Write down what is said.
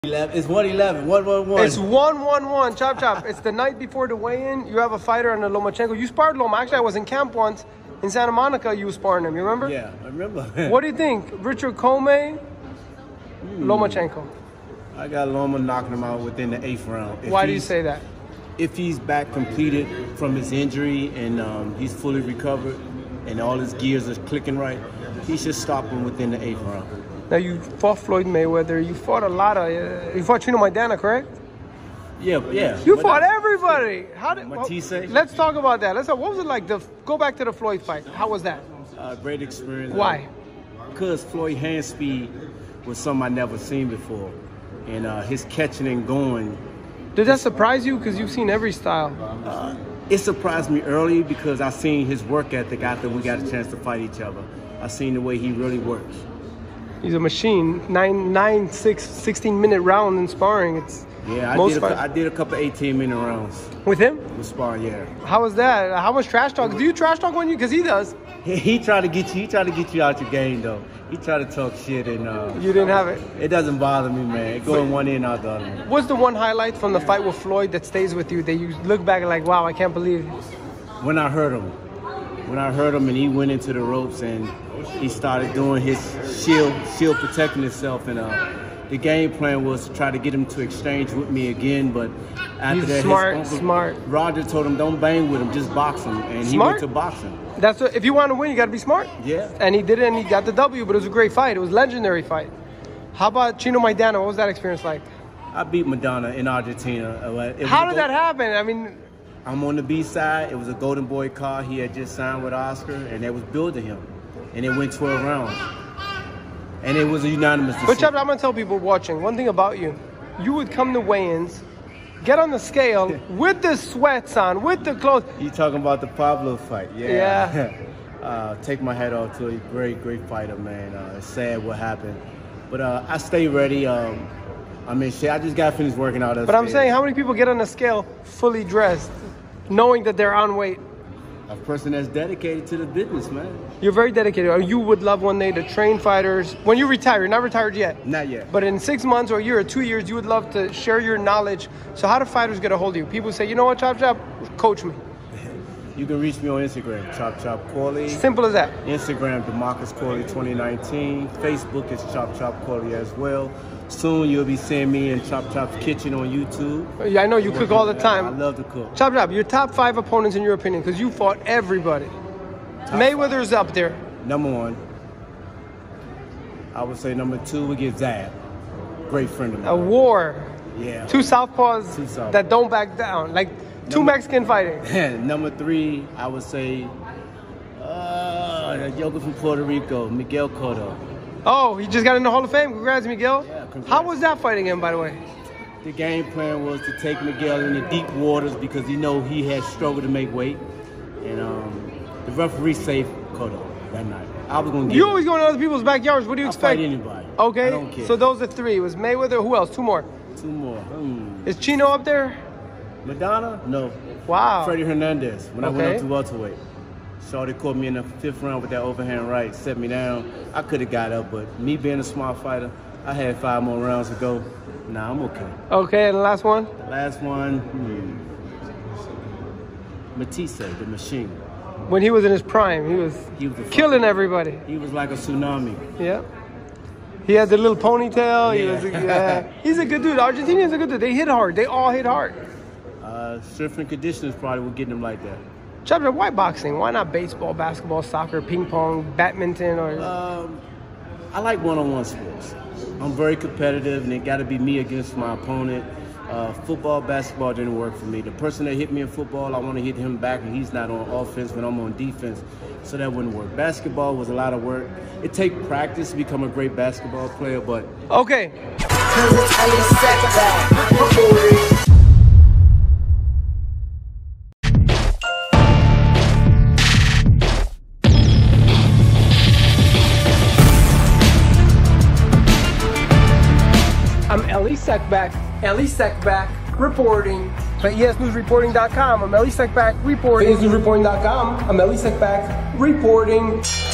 It's 111, 111. It's 111, chop chop. It's the night before the weigh-in. You have a fighter on the Lomachenko. You sparred Loma. Actually, I was in camp once in Santa Monica. You were sparring him. You remember? Yeah, I remember. What do you think, Richard Comey, Lomachenko? I got Loma knocking him out within the 8th round. Why do you say that? If he's back completed from his injury and he's fully recovered and all his gears are clicking right, he should stop him within the 8th round. Now, you fought Floyd Mayweather. You fought a lot of... you fought Chino Maidana, correct? Yeah. You fought everybody. How did... Matisse? Let's talk about that. What was it like to go back to the Floyd fight? How was that? Great experience. Why? Because Floyd hand speed was something I never seen before. And his catching and going... Did that surprise you? Because you've seen every style. It surprised me early because I seen his work ethic after we got a chance to fight each other. I seen the way he really works. He's a machine. 16-minute round in sparring. It's I did a couple 18-minute rounds. With him? With sparring, yeah. How was that? How much trash talk? Do you trash talk on you? Because he does. He tried to get you. He tried to get you out your game, though. He tried to talk shit, and you didn't have it. It doesn't bother me, man. It going one in, out the other. What's the one highlight from the fight with Floyd that stays with you that you look back and like, wow, I can't believe it? When I heard him. When I heard him and he went into the ropes and he started doing his shield protecting himself, and the game plan was to try to get him to exchange with me again, but after that, smart. Roger told him, don't bang with him, just box him, and he went to boxing. That's what, if you want to win, you got to be smart. Yeah. And he did it, and he got the W, but it was a great fight. It was a legendary fight. How about Chino Maidana? What was that experience like? I beat Maidana in Argentina. How did that happen? I mean... I'm on the B side. It was a Golden Boy car. He had just signed with Oscar, and they was building him. And it went 12 rounds. And it was a unanimous decision. But Chop, I'm going to tell people watching, one thing about you. You would come to weigh-ins, get on the scale with the sweats on, with the clothes. You talking about the Pablo fight? Yeah. Take my hat off to a great fighter, man. It's sad what happened. But I stay ready. I just got finished working out. But I'm saying, how many people get on the scale fully dressed, knowing that they're on weight? A person that's dedicated to the business, man. You're very dedicated. You would love one day to train fighters. When you retire, you're not retired yet. Not yet. But in 6 months or a year or 2 years, you would love to share your knowledge. So how do fighters get a hold of you? People say, you know what, Chop Chop, coach me. You can reach me on Instagram, Chop Chop Corley. Simple as that. Instagram, DeMarcus Corley 2019. Facebook is Chop Chop Corley as well. Soon you'll be seeing me in Chop Chop's kitchen on YouTube. Yeah, I know you cook all the time. I love to cook. Chop Chop, your top 5 opponents in your opinion, because you fought everybody. Mayweather's up there. Number 1. I would say number 2 would get Zab. Great friend of mine. A war. Yeah. Two southpaws that don't back down. Like two Mexican fighting. Number 3, I would say the yoga from Puerto Rico, Miguel Cotto. Oh, he just got in the Hall of Fame. Congrats, Miguel. Yeah, congrats. How was that fighting him, by the way? The game plan was to take Miguel in the deep waters because he had struggled to make weight. And the referee saved Cotto that night. I was going to get You always go in other people's backyards. What do you expect? I'll fight anybody. Okay. I don't care. So those are 3. It was Mayweather. Who else? 2 more. 2 more. Is Chino up there? Madonna? No. Wow. Freddie Hernandez when I went up to welterweight. Shorty caught me in the 5th round with that overhand right, set me down. I could have got up, but me being a smart fighter, I had 5 more rounds to go. Nah, I'm okay. Okay, and the last one? The last one, Matisse, the machine. When he was in his prime, he was killing everybody. He was like a tsunami. Yeah. He had the little ponytail. Yeah. He's a good dude. Argentinians are good dude. They hit hard. They all hit hard. Strength and conditioners probably were getting him like that. Chop, why boxing? Why not baseball, basketball, soccer, ping pong, badminton, or? I like one-on-one sports. I'm very competitive, and it got to be me against my opponent. Football, basketball didn't work for me. The person that hit me in football, I want to hit him back, and he's not on offense when I'm on defense, so that wouldn't work. Basketball was a lot of work. It takes practice to become a great basketball player, but... Okay. I'm Elie Seckbach reporting for ESNewsReporting.com. I'm Elie Seckbach reporting for ESNewsReporting.com. I'm Elie Seckbach reporting.